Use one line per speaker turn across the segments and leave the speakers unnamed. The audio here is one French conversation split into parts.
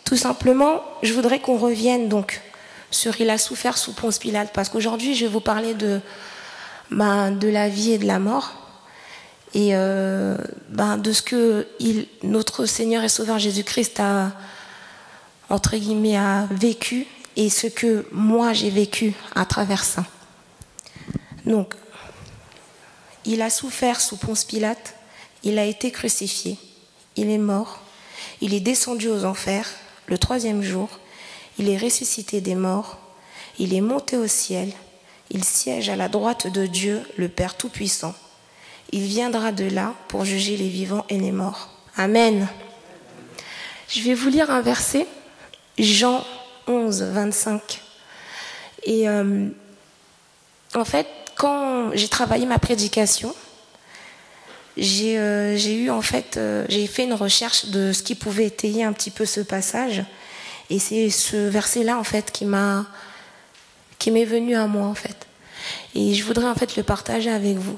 Tout simplement, je voudrais qu'on revienne donc sur il a souffert sous Ponce Pilate, parce qu'aujourd'hui, je vais vous parler de la vie et de la mort, et de ce que notre Seigneur et Sauveur Jésus-Christ a, entre guillemets, a vécu, et ce que moi j'ai vécu à travers ça. Donc, il a souffert sous Ponce Pilate, il a été crucifié, il est mort, il est descendu aux enfers le 3e jour, il est ressuscité des morts, il est monté au ciel, il siège à la droite de Dieu, le Père Tout-Puissant. Il viendra de là pour juger les vivants et les morts. Amen. Je vais vous lire un verset, Jean 11, 25. Et en fait, quand j'ai travaillé ma prédication, j'ai fait une recherche de ce qui pouvait étayer un petit peu ce passage. Et c'est ce verset-là, en fait, qui m'est venu à moi, en fait. Et je voudrais, en fait, le partager avec vous.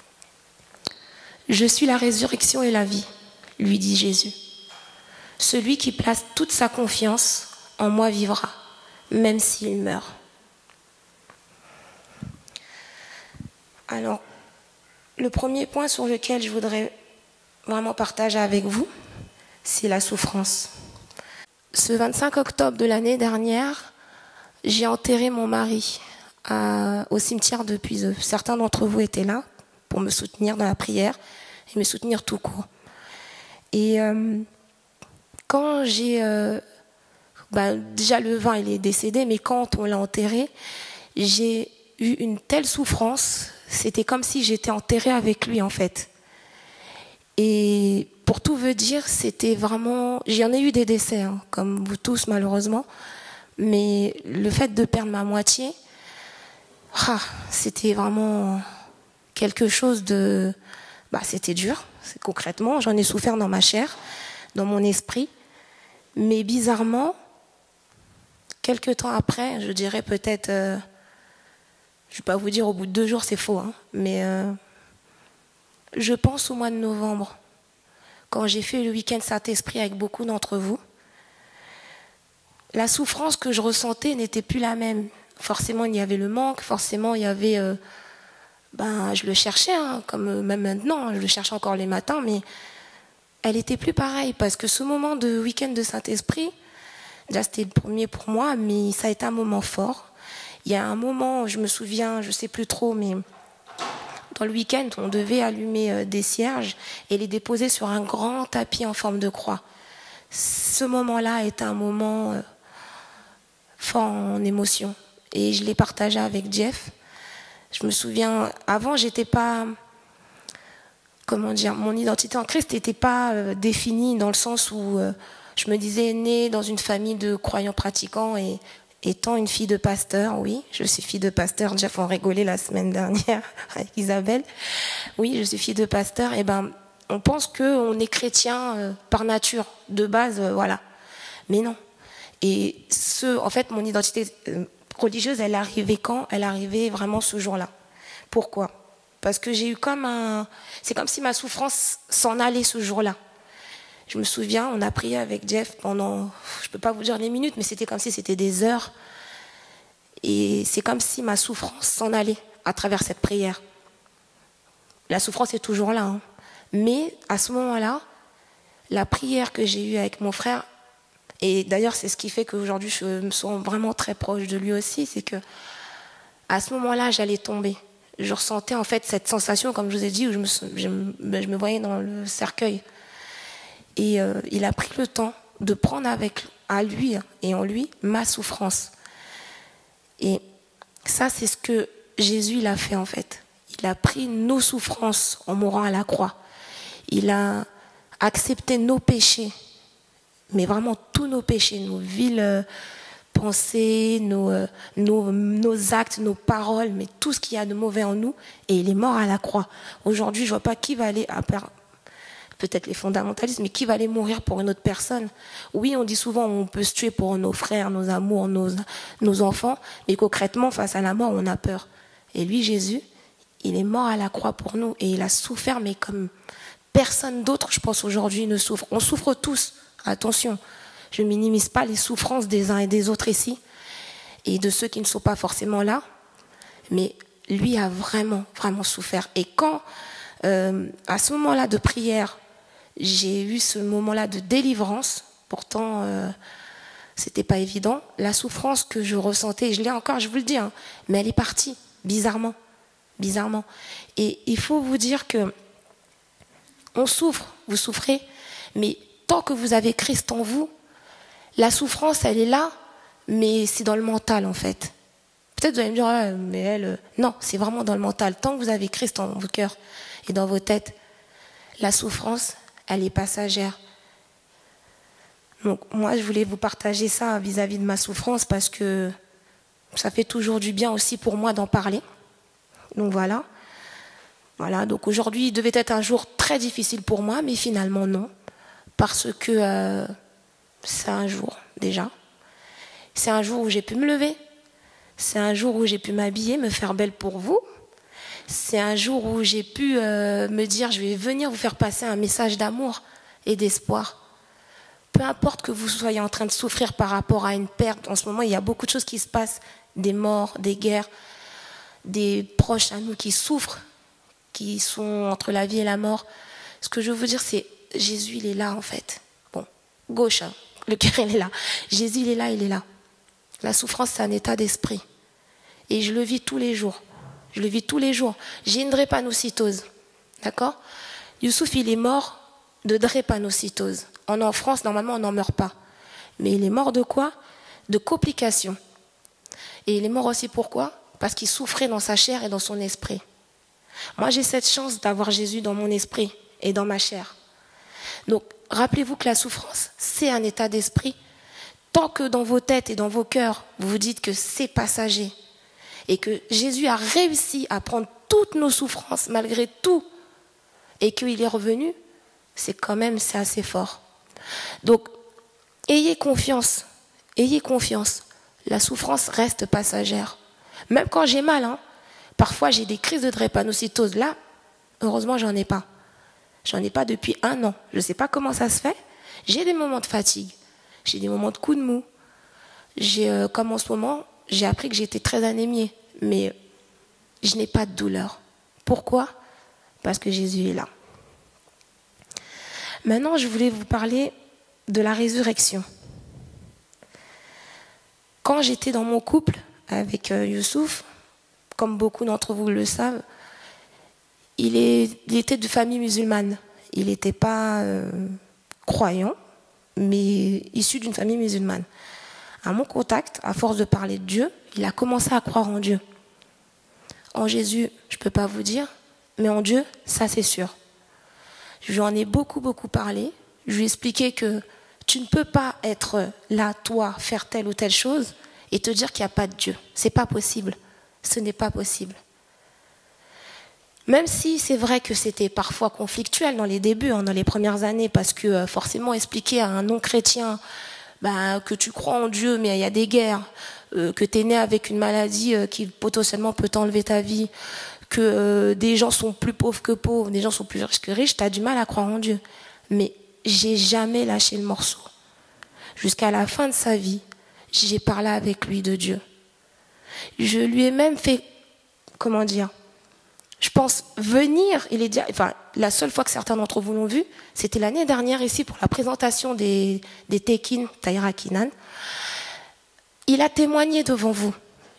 Je suis la résurrection et la vie, lui dit Jésus. Celui qui place toute sa confiance en moi vivra, même s'il meurt. Alors, le premier point sur lequel je voudrais vraiment partager avec vous, c'est la souffrance. Ce 25 octobre de l'année dernière, j'ai enterré mon mari au cimetière de Puiseux. Certains d'entre vous étaient là pour me soutenir dans la prière et me soutenir tout court. Et quand j'ai... déjà le vin, il est décédé, mais quand on l'a enterré, j'ai eu une telle souffrance, c'était comme si j'étais enterrée avec lui en fait. Et pour tout vous dire, c'était vraiment... J'en ai eu des décès, hein, comme vous tous malheureusement, mais le fait de perdre ma moitié, c'était vraiment quelque chose de... c'était dur, concrètement, j'en ai souffert dans ma chair, dans mon esprit, mais bizarrement, quelques temps après, je dirais peut-être... je ne vais pas vous dire au bout de 2 jours, c'est faux, hein, mais je pense au mois de novembre, quand j'ai fait le week-end Saint-Esprit avec beaucoup d'entre vous, la souffrance que je ressentais n'était plus la même. Forcément, il y avait le manque, forcément, il y avait... je le cherchais, hein, comme même maintenant, je le cherche encore les matins, mais elle n'était plus pareille, parce que ce moment de week-end de Saint-Esprit, déjà c'était le premier pour moi, mais ça a été un moment fort. Il y a un moment, je me souviens, je ne sais plus trop, mais dans le week-end, on devait allumer des cierges et les déposer sur un grand tapis en forme de croix. Ce moment-là est un moment fort en émotion. Et je l'ai partagé avec Jeff. Je me souviens, avant, j'étais pas... Comment dire, mon identité en Christ n'était pas définie dans le sens où je me disais née dans une famille de croyants pratiquants et étant une fille de pasteur, oui, je suis fille de pasteur. Jeff en rigolait la semaine dernière avec Isabelle. Oui, je suis fille de pasteur. Et on pense qu'on est chrétien par nature, de base, voilà. Mais non. Et en fait, mon identité religieuse, elle arrivait quand? Elle arrivait vraiment ce jour-là. Pourquoi? Parce que j'ai eu c'est comme si ma souffrance s'en allait ce jour-là. Je me souviens, on a prié avec Jeff pendant, je ne peux pas vous dire les minutes, mais c'était comme si c'était des heures. Et c'est comme si ma souffrance s'en allait à travers cette prière. La souffrance est toujours là, hein. Mais à ce moment-là, la prière que j'ai eue avec mon frère, et d'ailleurs c'est ce qui fait qu'aujourd'hui je me sens vraiment très proche de lui aussi, c'est que à ce moment-là, j'allais tomber. Je ressentais en fait cette sensation, comme je vous ai dit, où je me voyais dans le cercueil. Et il a pris le temps de prendre à lui et en lui ma souffrance. Et ça, c'est ce que Jésus il a fait en fait. Il a pris nos souffrances en mourant à la croix. Il a accepté nos péchés, mais vraiment tous nos péchés, nos viles pensées, nos actes, nos paroles, mais tout ce qu'il y a de mauvais en nous, et il est mort à la croix. Aujourd'hui, je ne vois pas qui va aller, peut-être les fondamentalistes, mais qui va aller mourir pour une autre personne? Oui, on dit souvent on peut se tuer pour nos frères, nos amours, nos enfants, mais concrètement, face à la mort, on a peur. Et lui, Jésus, il est mort à la croix pour nous, et il a souffert, mais comme personne d'autre, je pense, aujourd'hui ne souffre. On souffre tous, attention. Je ne minimise pas les souffrances des uns et des autres ici, et de ceux qui ne sont pas forcément là. Mais lui a vraiment, vraiment souffert. Et quand, à ce moment-là de prière, j'ai eu ce moment-là de délivrance, pourtant, c'était pas évident. La souffrance que je ressentais, je l'ai encore, je vous le dis, hein, mais elle est partie, bizarrement. Bizarrement. Et il faut vous dire que on souffre, vous souffrez, mais tant que vous avez Christ en vous, la souffrance, elle est là, mais c'est dans le mental, en fait. Peut-être vous allez me dire, ah, mais elle... Non, c'est vraiment dans le mental. Tant que vous avez Christ dans vos cœurs et dans vos têtes, la souffrance, elle est passagère. Donc, moi, je voulais vous partager ça vis-à-vis de ma souffrance parce que ça fait toujours du bien aussi pour moi d'en parler. Donc, voilà. Voilà, donc aujourd'hui, il devait être un jour très difficile pour moi, mais finalement, non. Parce que c'est un jour, déjà. C'est un jour où j'ai pu me lever. C'est un jour où j'ai pu m'habiller, me faire belle pour vous. C'est un jour où j'ai pu me dire, je vais venir vous faire passer un message d'amour et d'espoir. Peu importe que vous soyez en train de souffrir par rapport à une perte, en ce moment, il y a beaucoup de choses qui se passent, des morts, des guerres, des proches à nous qui souffrent, qui sont entre la vie et la mort. Ce que je veux vous dire, c'est Jésus, il est là, en fait. Bon, gauche, hein, le cœur, il est là. Jésus, il est là, il est là. La souffrance, c'est un état d'esprit. Et je le vis tous les jours. Je le vis tous les jours. J'ai une drépanocytose. D'accord ? Youssouf, il est mort de drépanocytose. En France, normalement, on n'en meurt pas. Mais il est mort de quoi ? De complications. Et il est mort aussi pourquoi ? Parce qu'il souffrait dans sa chair et dans son esprit. Moi, j'ai cette chance d'avoir Jésus dans mon esprit et dans ma chair. Donc, rappelez-vous que la souffrance, c'est un état d'esprit. Tant que dans vos têtes et dans vos cœurs, vous vous dites que c'est passager et que Jésus a réussi à prendre toutes nos souffrances malgré tout et qu'il est revenu, c'est assez fort. Donc, ayez confiance, la souffrance reste passagère. Même quand j'ai mal, hein, parfois j'ai des crises de drépanocytose. Là, heureusement, j'en ai pas. J'en ai pas depuis 1 an. Je ne sais pas comment ça se fait. J'ai des moments de fatigue. J'ai des moments de coups de mou. Comme en ce moment, j'ai appris que j'étais très anémiée. Mais je n'ai pas de douleur. Pourquoi ? Parce que Jésus est là. Maintenant, je voulais vous parler de la résurrection. Quand j'étais dans mon couple avec Youssouf, comme beaucoup d'entre vous le savent, il était de famille musulmane. Il n'était pas croyant, mais issu d'une famille musulmane. À mon contact, à force de parler de Dieu, il a commencé à croire en Dieu. En Jésus, je ne peux pas vous dire, mais en Dieu, ça c'est sûr. Je lui en ai beaucoup parlé. Je lui ai expliqué que tu ne peux pas être là, toi, faire telle ou telle chose et te dire qu'il n'y a pas de Dieu. Ce n'est pas possible. Ce n'est pas possible. Même si c'est vrai que c'était parfois conflictuel dans les débuts, dans les premières années, parce que forcément expliquer à un non-chrétien que tu crois en Dieu, mais il y a des guerres, que tu es né avec une maladie qui potentiellement peut t'enlever ta vie, que des gens sont plus pauvres que pauvres, des gens sont plus riches que riches, tu as du mal à croire en Dieu. Mais j'ai jamais lâché le morceau. Jusqu'à la fin de sa vie, j'ai parlé avec lui de Dieu. Je lui ai même fait, je pense venir, la seule fois que certains d'entre vous l'ont vu, c'était l'année dernière ici pour la présentation des Tekin Tahira Kinan. Il a témoigné devant vous.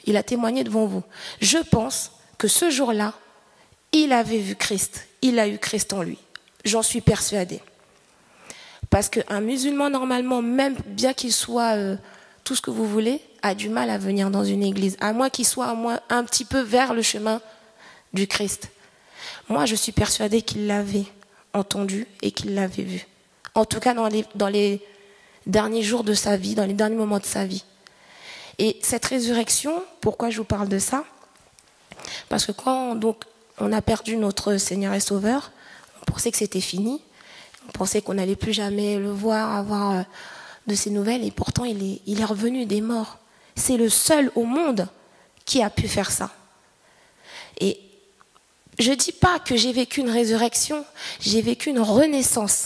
Je pense que ce jour-là, il avait vu Christ. Il a eu Christ en lui. J'en suis persuadée. Parce qu'un musulman, normalement, même bien qu'il soit tout ce que vous voulez, a du mal à venir dans une église. À moins qu'il soit un petit peu vers le chemin du Christ. Moi, je suis persuadée qu'il l'avait entendu et qu'il l'avait vu. En tout cas, dans les derniers jours de sa vie, dans les derniers moments de sa vie. Et cette résurrection, pourquoi je vous parle de ça ? Parce que quand on a perdu notre Seigneur et Sauveur, on pensait que c'était fini. On pensait qu'on n'allait plus jamais le voir, avoir de ses nouvelles. Et pourtant, il est revenu des morts. C'est le seul au monde qui a pu faire ça. Et je ne dis pas que j'ai vécu une résurrection, j'ai vécu une renaissance.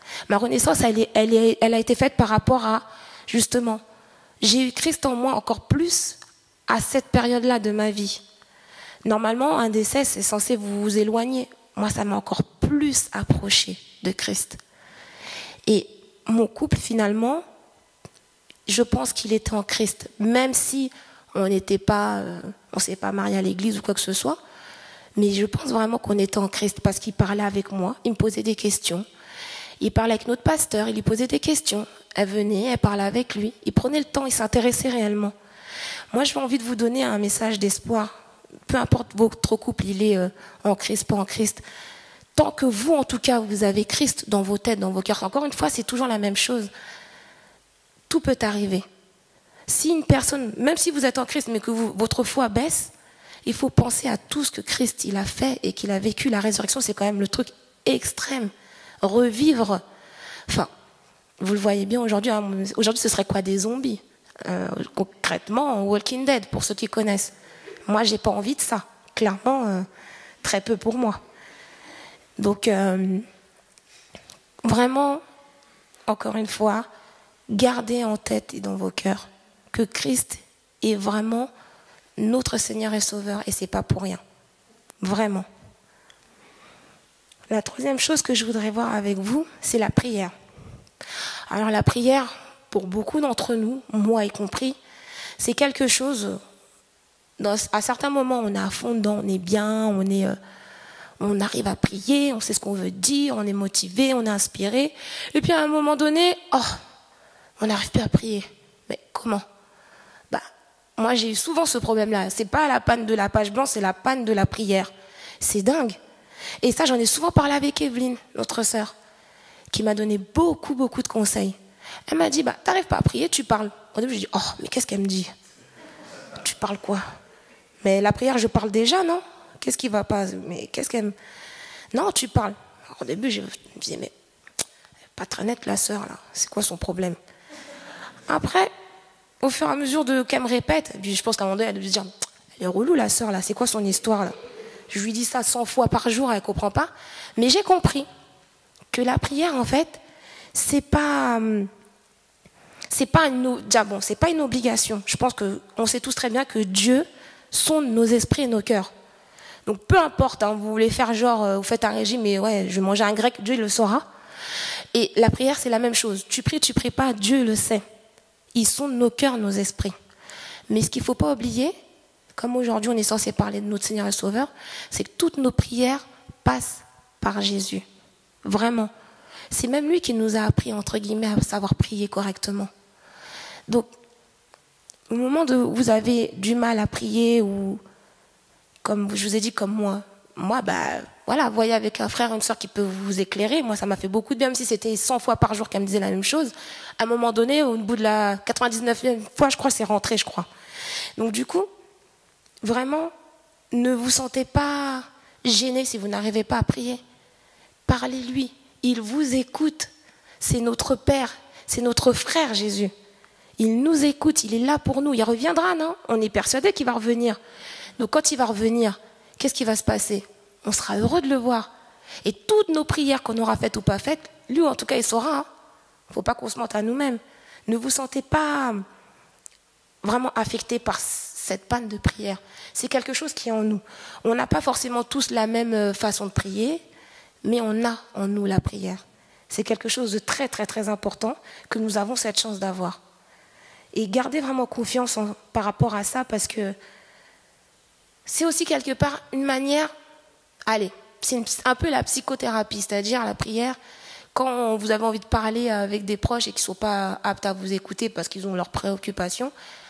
Ma renaissance, elle a été faite par rapport à, justement, j'ai eu Christ en moi encore plus à cette période-là de ma vie. Normalement, un décès, c'est censé vous éloigner. Moi, ça m'a encore plus approché de Christ. Et mon couple, finalement, je pense qu'il était en Christ. Même si on n'était pas, on s'est pas marié à l'église ou quoi que ce soit. Mais je pense vraiment qu'on était en Christ parce qu'il parlait avec moi, il me posait des questions. Il parlait avec notre pasteur, il lui posait des questions. Elle venait, elle parlait avec lui. Il prenait le temps, il s'intéressait réellement. Moi, j'ai envie de vous donner un message d'espoir. Peu importe votre couple, il est en Christ, pas en Christ. Tant que vous, en tout cas, vous avez Christ dans vos têtes, dans vos cœurs. Encore une fois, c'est toujours la même chose. Tout peut arriver. Si une personne, même si vous êtes en Christ, mais que votre foi baisse, il faut penser à tout ce que Christ il a fait et qu'il a vécu. La résurrection, c'est quand même le truc extrême. Revivre. Enfin, vous le voyez bien aujourd'hui. Hein, aujourd'hui, ce serait quoi des zombies concrètement, Walking Dead, pour ceux qui connaissent. Moi, j'ai pas envie de ça. Clairement, très peu pour moi. Donc, vraiment, encore une fois, gardez en tête et dans vos cœurs que Christ est vraiment notre Seigneur et Sauveur, et c'est pas pour rien. Vraiment. La troisième chose que je voudrais voir avec vous, c'est la prière. Alors la prière, pour beaucoup d'entre nous, moi y compris, c'est quelque chose, à certains moments on est à fond dedans, on est bien, on arrive à prier, on sait ce qu'on veut dire, on est motivé, on est inspiré, et puis à un moment donné, on n'arrive plus à prier. Mais comment ? Moi j'ai eu souvent ce problème-là, c'est pas la panne de la page blanche, c'est la panne de la prière. C'est dingue. Et ça, j'en ai souvent parlé avec Evelyne, notre sœur, qui m'a donné beaucoup de conseils. Elle m'a dit, t'arrives pas à prier, tu parles. Au début, je dis, mais qu'est-ce qu'elle me dit ? Tu parles quoi ? Mais la prière, je parle déjà, non ? Qu'est-ce qui va pas ? Mais qu'est-ce qu'elle me... Non, tu parles. Alors, au début, je me disais, mais pas très nette, la sœur, là. C'est quoi son problème ? Après, au fur et à mesure qu'elle me répète, puis je pense qu'à un moment donné, elle devait se dire, elle est relou, la sœur, là. C'est quoi son histoire, là ? Je lui dis ça 100 fois par jour, elle ne comprend pas. Mais j'ai compris que la prière, en fait, c'est pas une obligation. Je pense qu'on sait tous très bien que Dieu sonde nos esprits et nos cœurs. Donc peu importe, vous voulez faire genre, vous faites un régime et ouais, je vais manger un grec, Dieu il le saura. Et la prière, c'est la même chose. Tu pries pas, Dieu le sait. Il sonde nos cœurs, nos esprits. Mais ce qu'il ne faut pas oublier, comme aujourd'hui on est censé parler de notre Seigneur et Sauveur, c'est que toutes nos prières passent par Jésus. Vraiment. C'est même lui qui nous a appris, entre guillemets, à savoir prier correctement. Donc, au moment où vous avez du mal à prier, ou comme je vous ai dit, comme moi, voilà, voyez avec un frère, une soeur qui peut vous éclairer. Moi, ça m'a fait beaucoup de bien, même si c'était 100 fois par jour qu'elle me disait la même chose. À un moment donné, au bout de la 99e fois, je crois, c'est rentré, je crois. Donc, du coup, vraiment, ne vous sentez pas gêné si vous n'arrivez pas à prier. Parlez-lui. Il vous écoute. C'est notre Père. C'est notre frère, Jésus. Il nous écoute. Il est là pour nous. Il reviendra, non ? On est persuadé qu'il va revenir. Donc, quand il va revenir, qu'est-ce qui va se passer ? On sera heureux de le voir. Et toutes nos prières qu'on aura faites ou pas faites, lui, en tout cas, il saura. Il ne faut pas qu'on se mente à nous-mêmes. Ne vous sentez pas vraiment affecté par cette panne de prière. C'est quelque chose qui est en nous. On n'a pas forcément tous la même façon de prier, mais on a en nous la prière. C'est quelque chose de très, très, très important que nous avons cette chance d'avoir. Et gardez vraiment confiance par rapport à ça, parce que c'est aussi quelque part une manière... Allez, c'est un peu la psychothérapie, c'est-à-dire la prière. Quand vous avez envie de parler avec des proches et qu'ils ne sont pas aptes à vous écouter parce qu'ils ont leurs préoccupations,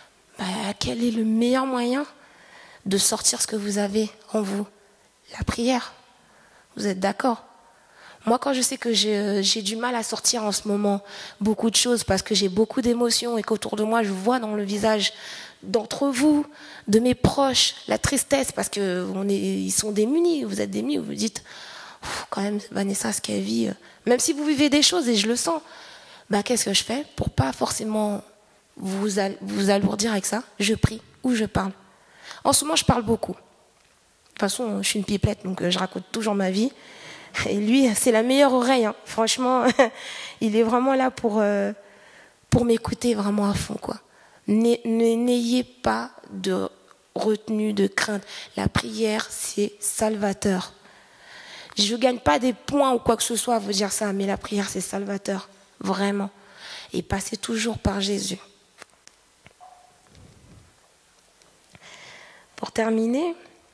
quel est le meilleur moyen de sortir ce que vous avez en vous ? La prière. Vous êtes d'accord ? Moi, quand je sais que j'ai du mal à sortir en ce moment beaucoup de choses parce que j'ai beaucoup d'émotions et qu'autour de moi, je vois dans le visage d'entre vous, de mes proches, la tristesse parce qu'ils sont démunis, vous êtes démunis, vous vous dites, quand même, Vanessa, ce qu'elle vit, même si vous vivez des choses et je le sens, qu'est-ce que je fais pour pas forcément vous alourdir avec ça ? Je prie ou je parle. En ce moment, je parle beaucoup. De toute façon, je suis une pipelette, donc je raconte toujours ma vie. Et lui, c'est la meilleure oreille, hein. Franchement, il est vraiment là pour m'écouter vraiment à fond, quoi. N'ayez pas de retenue, de crainte. La prière, c'est salvateur. Je ne gagne pas des points ou quoi que ce soit à vous dire ça, mais la prière, c'est salvateur, vraiment. Et passez toujours par Jésus. Pour terminer,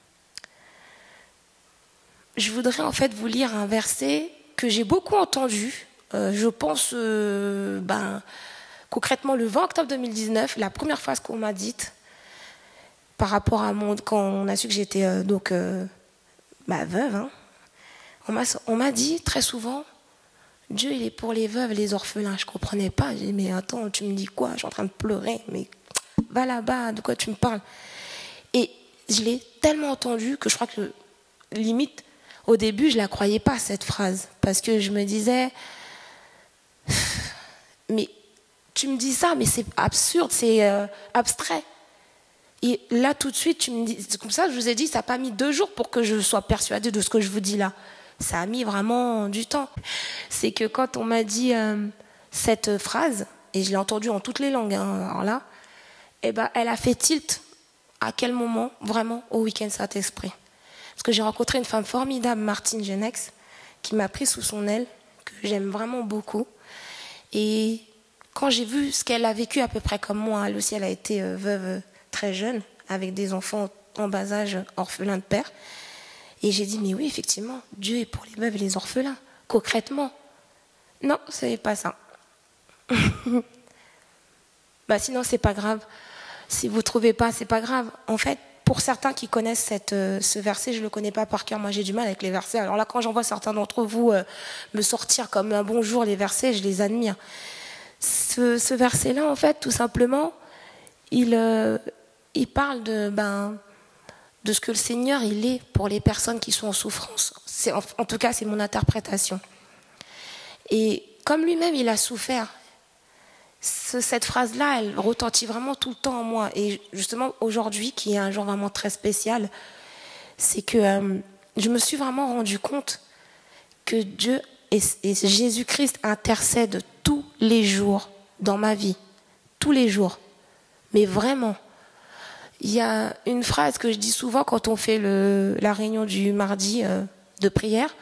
je voudrais en fait vous lire un verset que j'ai beaucoup entendu. Je pense, concrètement, le 20 octobre 2019, la première phrase qu'on m'a dite, par rapport à quand on a su que j'étais veuve, hein, on m'a dit très souvent, Dieu il est pour les veuves et les orphelins. Je ne comprenais pas. J'ai dit, mais attends, tu me dis quoi? Je suis en train de pleurer, mais va là-bas, de quoi tu me parles? Et je l'ai tellement entendu que je crois que limite, au début, je ne la croyais pas, cette phrase. Parce que je me disais, mais tu me dis ça, mais c'est absurde, c'est abstrait. Et là, tout de suite, tu me dis, c'est comme ça, je vous ai dit, ça n'a pas mis 2 jours pour que je sois persuadée de ce que je vous dis là. Ça a mis vraiment du temps. C'est que quand on m'a dit cette phrase, et je l'ai entendue en toutes les langues, hein, alors là, eh ben, elle a fait tilt. À quel moment, vraiment, au week-end Saint-Esprit? Parce que j'ai rencontré une femme formidable, Martine Genex, qui m'a pris sous son aile, que j'aime vraiment beaucoup. Et quand j'ai vu ce qu'elle a vécu à peu près comme moi, elle aussi, elle a été veuve très jeune, avec des enfants en bas âge, orphelins de père. Et j'ai dit, mais oui, effectivement, Dieu est pour les veuves et les orphelins, concrètement. Non, ce n'est pas ça. Sinon, c'est pas grave. Si vous ne trouvez pas, c'est pas grave. En fait, pour certains qui connaissent ce verset, je ne le connais pas par cœur. Moi, j'ai du mal avec les versets. Alors là, quand j'en vois certains d'entre vous me sortir comme un bonjour les versets, je les admire. Ce verset-là, en fait, tout simplement, il parle de ce que le Seigneur, il est pour les personnes qui sont en souffrance. En tout cas, c'est mon interprétation. Et comme lui-même, il a souffert, cette phrase-là, elle retentit vraiment tout le temps en moi. Et justement, aujourd'hui, qui est un jour vraiment très spécial, c'est que je me suis vraiment rendu compte que Dieu et Jésus-Christ intercèdent tous les jours dans ma vie. Tous les jours. Mais vraiment. Il y a une phrase que je dis souvent quand on fait la réunion du mardi de prière.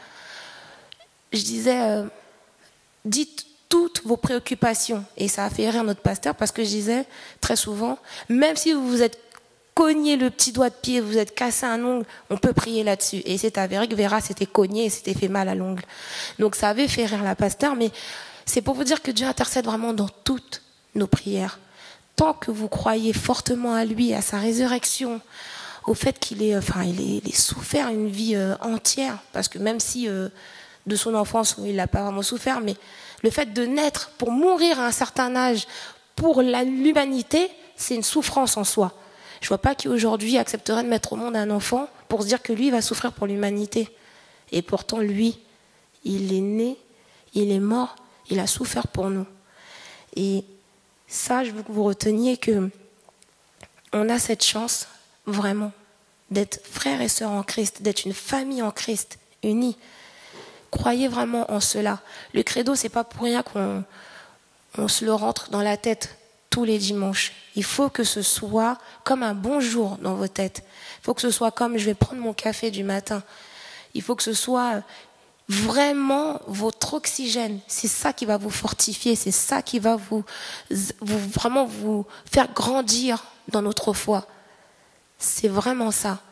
Je disais, dites toutes vos préoccupations. Et ça a fait rire notre pasteur parce que je disais très souvent, même si vous vous êtes cogné le petit doigt de pied, vous êtes cassé un ongle, on peut prier là-dessus. Et c'est avéré que Vera s'était cogné et s'était fait mal à l'ongle. Donc ça avait fait rire la pasteur, mais c'est pour vous dire que Dieu intercède vraiment dans toutes nos prières. Tant que vous croyez fortement à lui, à sa résurrection, au fait qu'il est souffert une vie entière, parce que même si de son enfance, il n'a pas vraiment souffert, mais le fait de naître pour mourir à un certain âge pour l'humanité, c'est une souffrance en soi. Je ne vois pas qui aujourd'hui accepterait de mettre au monde un enfant pour se dire que lui va souffrir pour l'humanité. Et pourtant, lui, il est né, il est mort, il a souffert pour nous. Et ça, je veux que vous reteniez que on a cette chance, vraiment, d'être frères et sœurs en Christ, d'être une famille en Christ, unie. Croyez vraiment en cela. Le credo, c'est pas pour rien qu'on se le rentre dans la tête tous les dimanches. Il faut que ce soit comme un bonjour dans vos têtes. Il faut que ce soit comme je vais prendre mon café du matin. Il faut que ce soit vraiment votre oxygène. C'est ça qui va vous fortifier. C'est ça qui va vraiment vous faire grandir dans notre foi. C'est vraiment ça.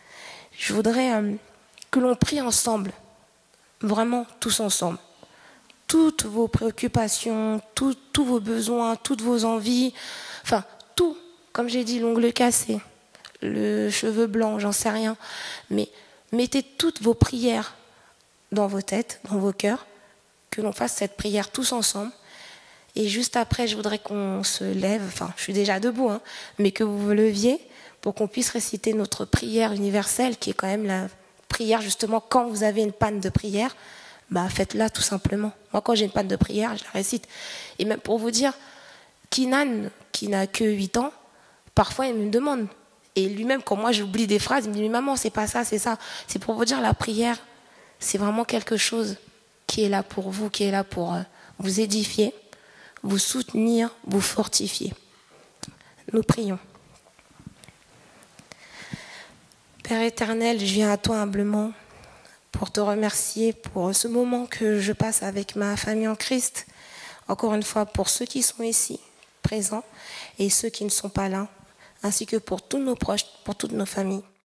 Je voudrais que l'on prie ensemble. Vraiment, tous ensemble. Toutes vos préoccupations, tous vos besoins, toutes vos envies, enfin, tout, comme j'ai dit, l'ongle cassé, le cheveu blanc, j'en sais rien, mais mettez toutes vos prières dans vos têtes, dans vos cœurs, que l'on fasse cette prière tous ensemble, et juste après, je voudrais qu'on se lève, enfin, je suis déjà debout, hein, mais que vous vous leviez pour qu'on puisse réciter notre prière universelle, qui est quand même la prière, justement, quand vous avez une panne de prière, faites-la tout simplement. Moi, quand j'ai une panne de prière, je la récite. Et même pour vous dire, Kinan, qui n'a que 8 ans, parfois il me demande. Et lui-même, quand moi j'oublie des phrases, il me dit, mais maman, c'est pas ça, c'est ça. C'est pour vous dire, la prière, c'est vraiment quelque chose qui est là pour vous, qui est là pour vous édifier, vous soutenir, vous fortifier. Nous prions. Père éternel, je viens à toi humblement pour te remercier pour ce moment que je passe avec ma famille en Christ. Encore une fois, pour ceux qui sont ici, présents, et ceux qui ne sont pas là, ainsi que pour tous nos proches, pour toutes nos familles.